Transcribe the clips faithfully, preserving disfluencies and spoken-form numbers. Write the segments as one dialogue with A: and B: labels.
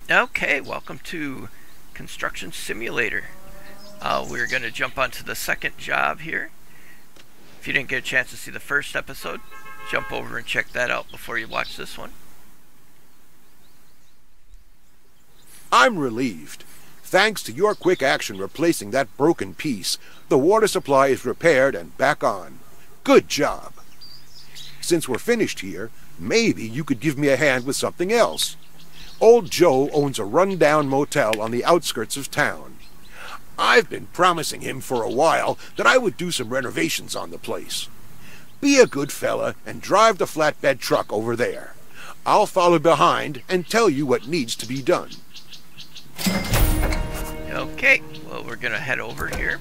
A: Okay, welcome to Construction Simulator. Uh, we're going to jump onto the second job here. If you didn't get a chance to see the first episode, jump over and check that out before you watch this one.
B: I'm relieved. Thanks to your quick action replacing that broken piece, the water supply is repaired and back on. Good job. Since we're finished here, maybe you could give me a hand with something else. Old Joe owns a run-down motel on the outskirts of town. I've been promising him for a while that I would do some renovations on the place. Be a good fella and drive the flatbed truck over there. I'll follow behind and tell you what needs to be done.
A: Okay, well, we're gonna head over here.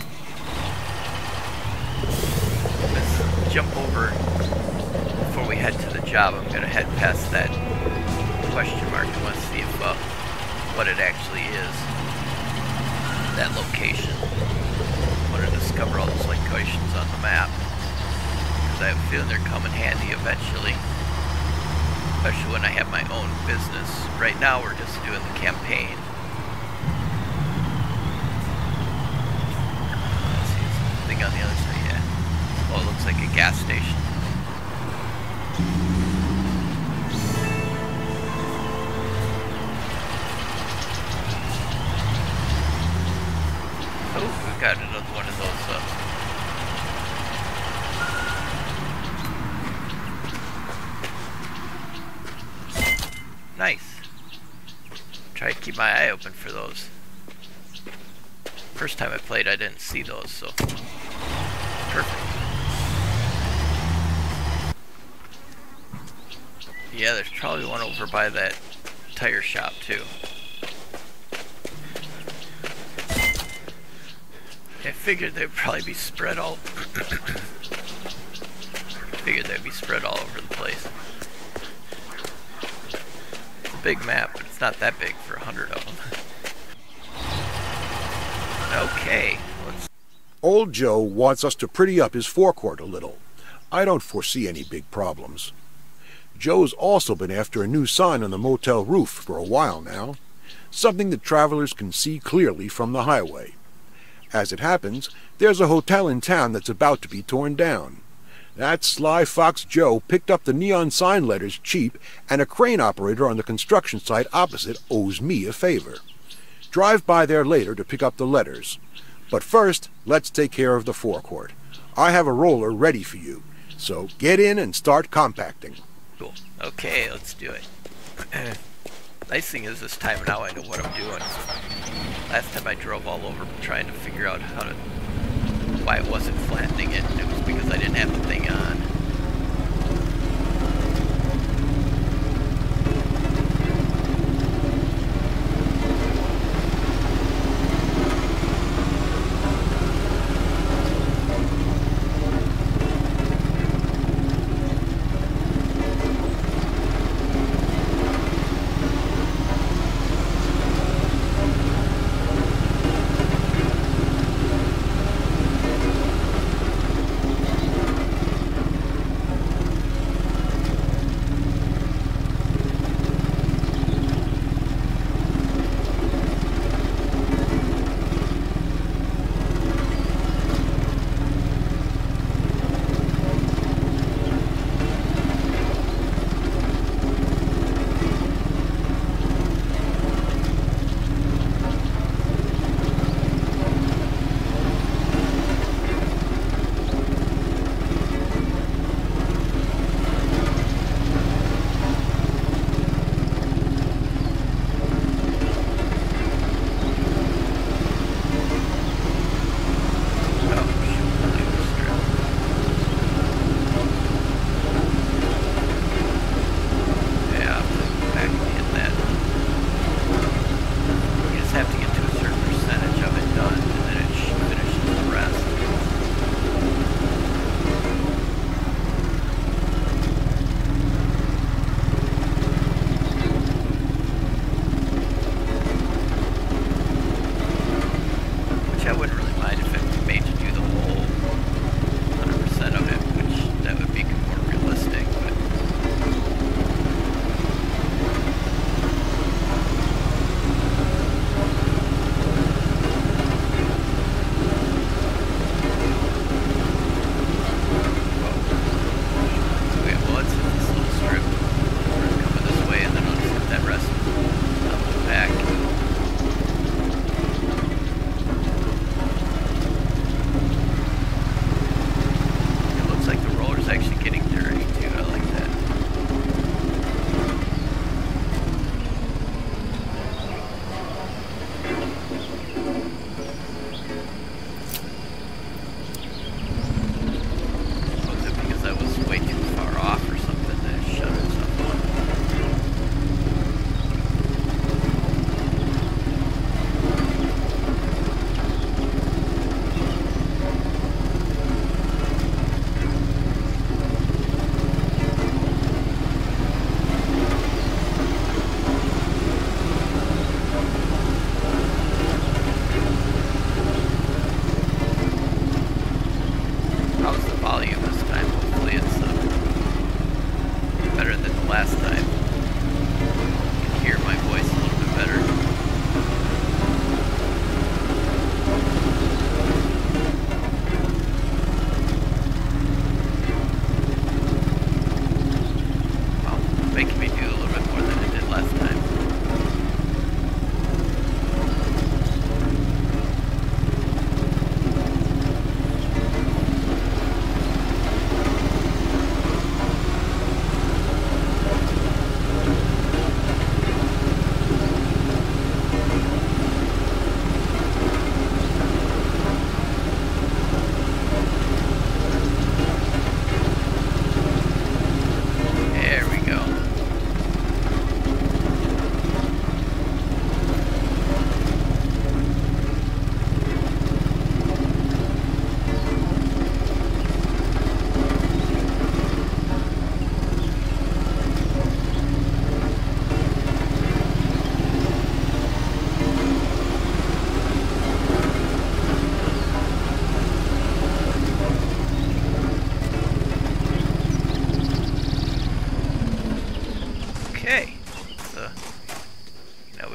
A: Let's jump over before we head to the job. I'm gonna head past that question mark. I want to see if uh, what it actually is. That location. I want to discover all those locations on the map, because I have a feeling they're coming handy eventually, especially when I have my own business. Right now we're just doing the campaign. Let's see, something on the other side. Yeah. Oh, it looks like a gas station. Oh, we've got another one of those. Uh... Nice. Try to keep my eye open for those. First time I played, I didn't see those, so perfect. Yeah, there's probably one over by that tire shop too. I figured they'd probably be spread all figured they'd be spread all over the place. It's a big map, but it's not that big for a hundred of them. Okay, let's...
B: Old Joe wants us to pretty up his forecourt a little. I don't foresee any big problems. Joe's also been after a new sign on the motel roof for a while now, something that travelers can see clearly from the highway. As it happens, there's a hotel in town that's about to be torn down. That sly fox Joe picked up the neon sign letters cheap, and a crane operator on the construction site opposite owes me a favor. Drive by there later to pick up the letters. But first, let's take care of the forecourt. I have a roller ready for you, so get in and start compacting.
A: Cool. Okay, let's do it. Nice thing is this time now I know what I'm doing. Last time I drove all over trying to figure out how to, why it wasn't flattening it. It was because I didn't have the thing on.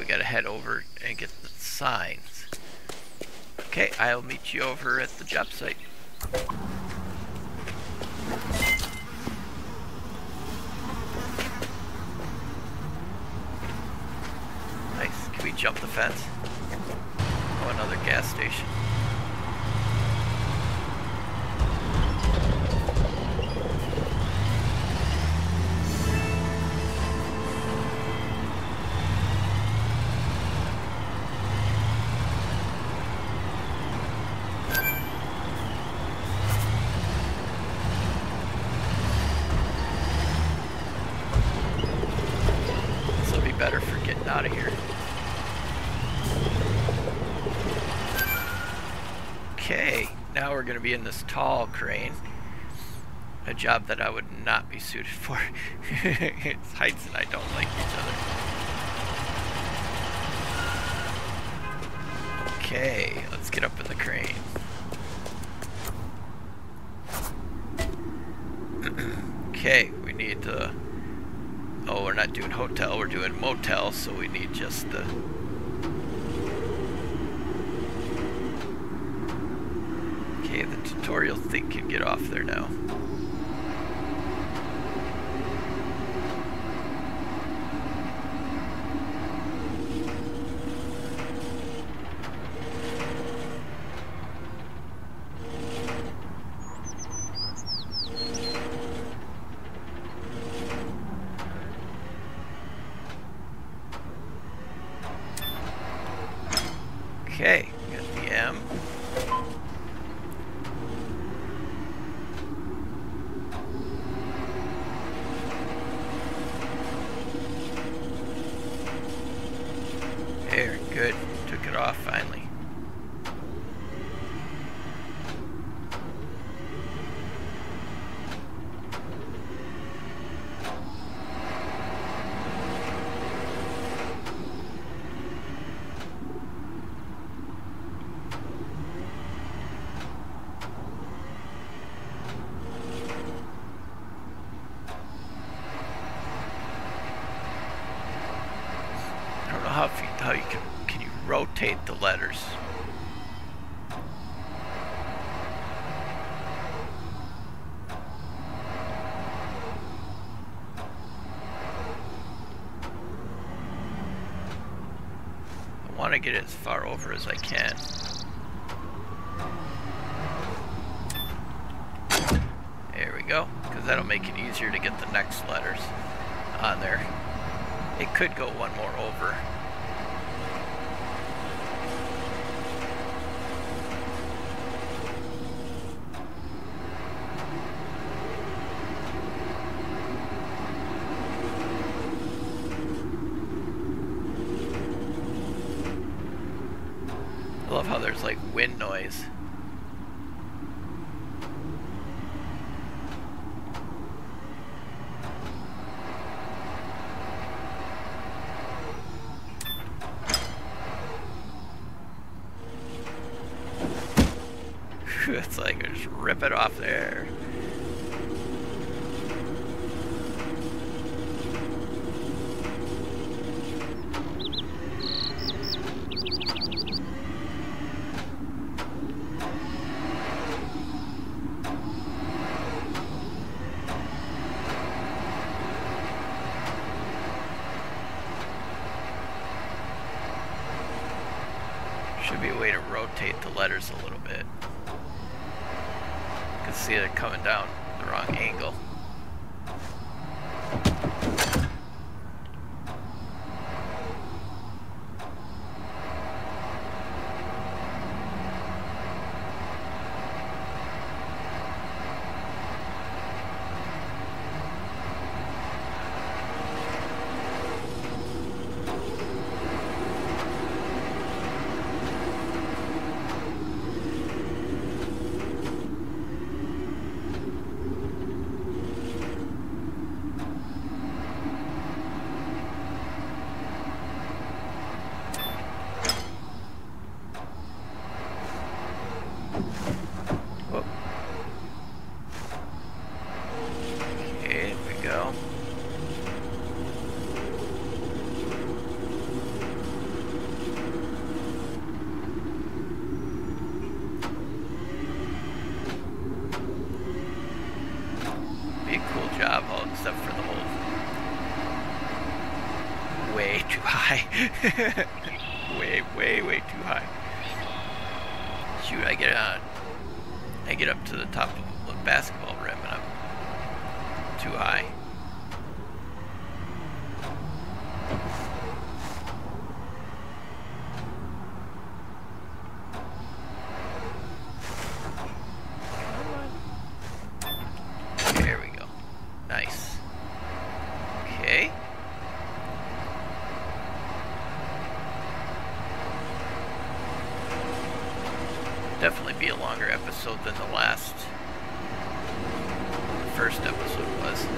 A: we gotta head over and get the signs. Okay, I'll meet you over at the job site. Nice. Can we jump the fence? Oh, another gas station. Better for getting out of here. Okay, now we're going to be in this tall crane. A job that I would not be suited for. It's heights and I don't like each other. Okay, let's get up in the crane. Okay, we need to... Oh, we're not doing hotel, we're doing motel, so we need just the... Okay, the tutorial thing can get off there now. Okay, we got the M. There, good. Took it off finally. How, if you, how you can can you rotate the letters? I want to get it as far over as I can. There we go, because that'll make it easier to get the next letters on there. It could go one more over. I love how there's like wind noise. It's like just rip it off there. Should be a way to rotate the letters a little bit. You can see it coming down the wrong angle. way, way, way too high. Shoot, I get on. I get up to the top of the basketball rim and I'm too high. There we go. Nice. Okay. Definitely be a longer episode than the last, the first episode was.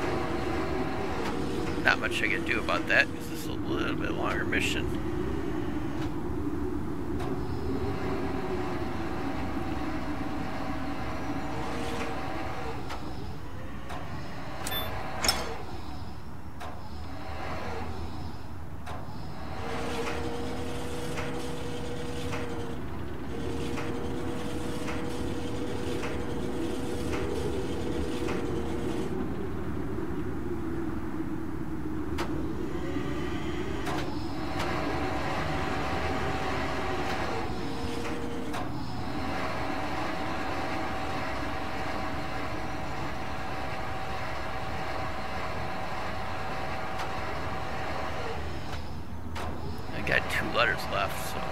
A: Not much I can do about that because this is a little bit longer mission. Got two letters left, so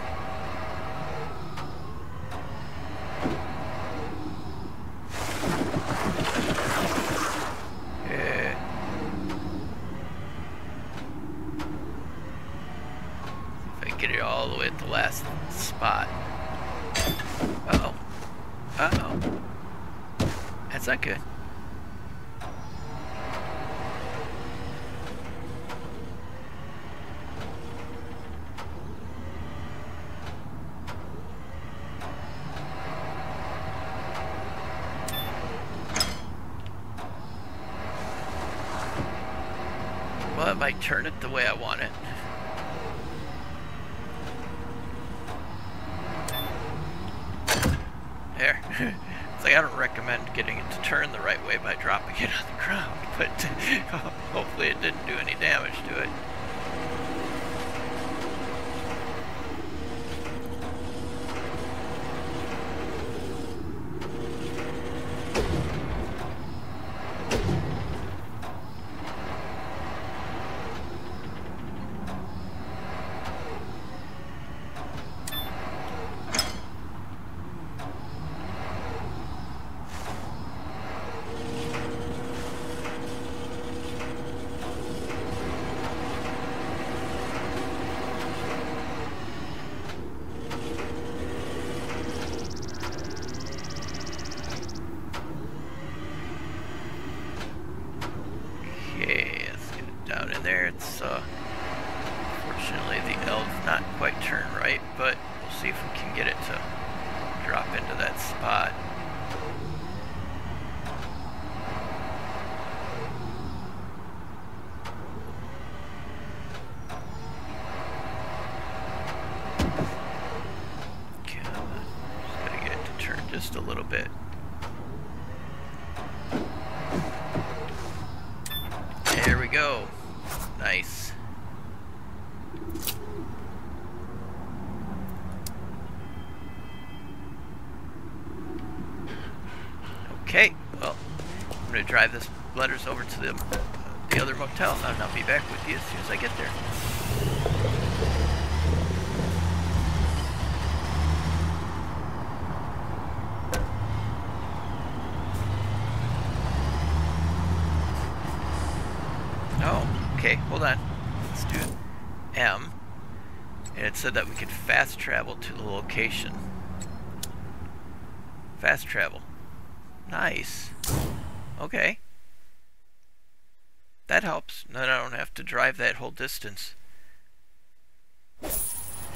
A: yeah. If I get it all the way at the last spot. Uh-oh. Uh-oh. That's not good. Well, it might turn it the way I want it. There. It's like I don't recommend getting it to turn the right way by dropping it on the ground, but hopefully it didn't do any damage to it. Down in there, it's uh, fortunately the L's not quite turned right, but we'll see if we can get it to drop into that spot. Okay, just gotta get it to turn just a little bit. There we go. Nice. Okay, well, I'm going to drive this letters over to the, uh, the other motel, and I'll be back with you as soon as I get there. Okay, hold on. Let's do M. And it said that we could fast travel to the location. Fast travel. Nice. Okay. That helps. Then I don't have to drive that whole distance. It's,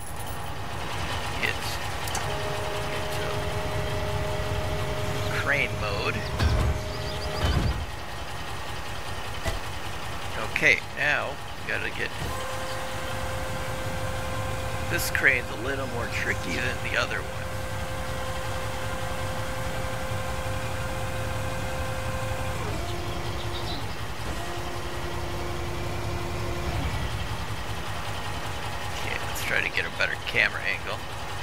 A: it's crane mode. Okay, now we gotta get this crane's a little more tricky than the other one. try to get a better camera angle.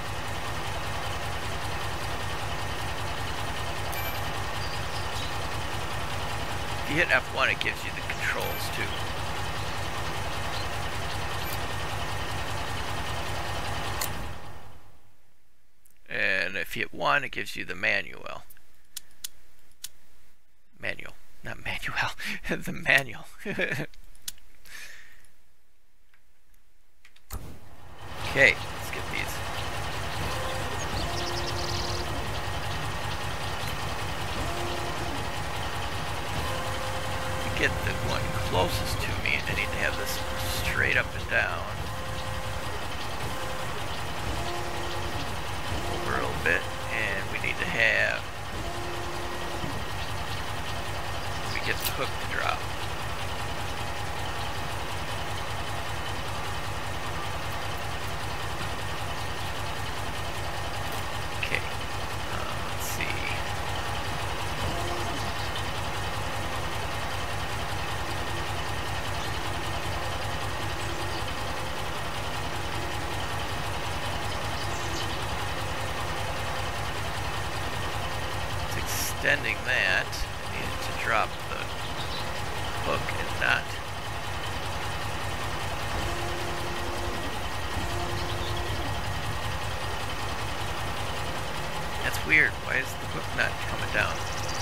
A: If you hit F one, it gives you the controls too. And if you hit one, it gives you the manual. Manual, not manual, the manual. Okay, let's get these. To get the one closest to me, I need to have this straight up and down. Over a little bit, and we need to have, we get the hook to drop. Extending that, I needed to drop the hook and not. That's weird. Why is the hook not coming down?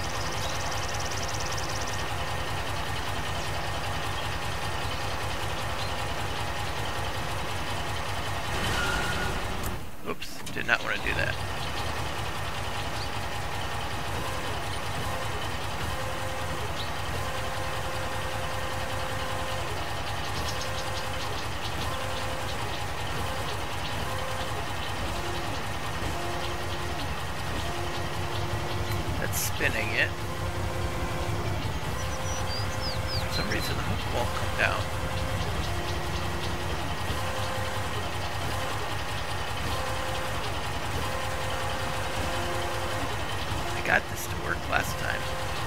A: Oops, did not want to do that. Spinning it. For some reason the hook won't come down. I got this to work last time.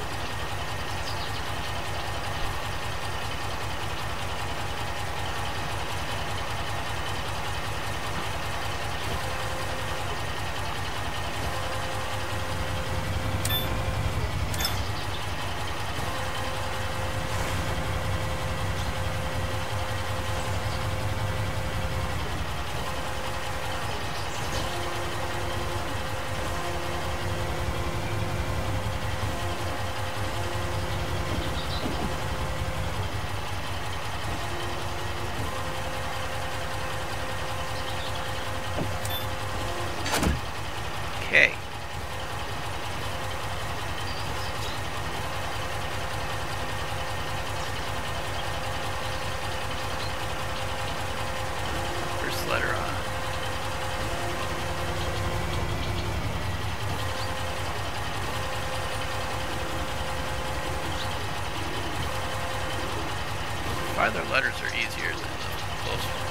A: Okay. First letter on. Farther letters are easier than the close ones.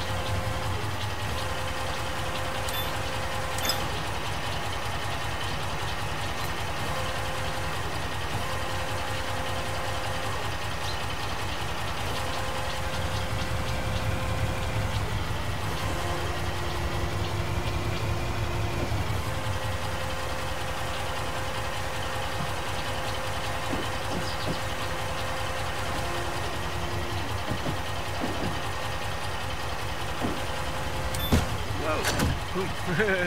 A: Whoa!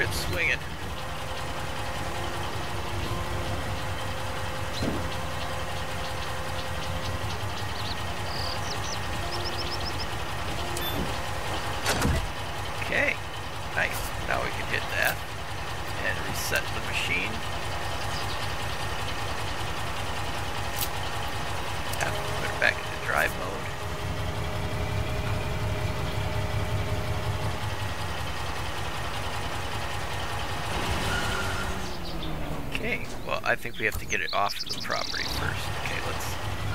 A: it swinging. Okay, nice. Now we can hit that and reset the machine. Have to put it back into drive mode. Okay, well, I think we have to get it off of the property first. Okay, let's...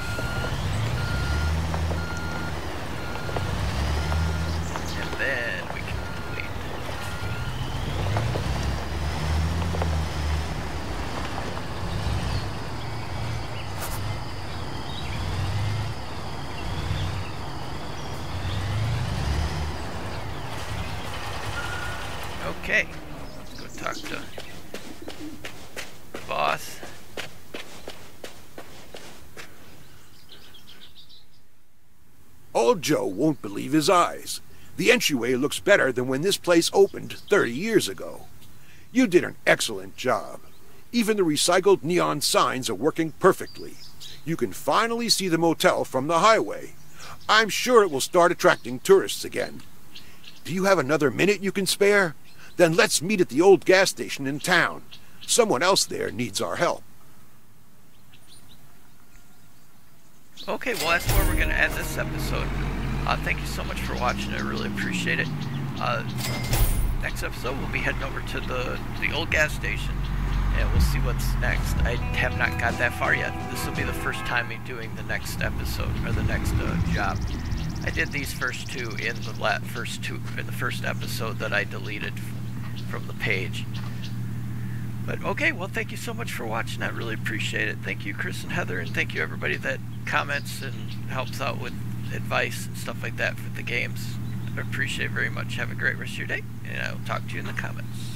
A: And then we can complete. Okay, let's go talk to boss.
B: Old Joe won't believe his eyes. The entryway looks better than when this place opened thirty years ago. You did an excellent job. Even the recycled neon signs are working perfectly. You can finally see the motel from the highway. I'm sure it will start attracting tourists again. Do you have another minute you can spare? Then let's meet at the old gas station in town. Someone else there needs our help.
A: Okay, well, that's where we're going to end this episode. Uh, thank you so much for watching. I really appreciate it. Uh, next episode, we'll be heading over to the, the old gas station, and we'll see what's next. I have not got that far yet. This will be the first time me doing the next episode, or the next uh, job. I did these first two in the la first two in the first episode that I deleted from the page. But okay, well, thank you so much for watching. I really appreciate it. Thank you, Chris and Heather, and thank you everybody that comments and helps out with advice and stuff like that for the games. I appreciate it very much. Have a great rest of your day, and I'll talk to you in the comments.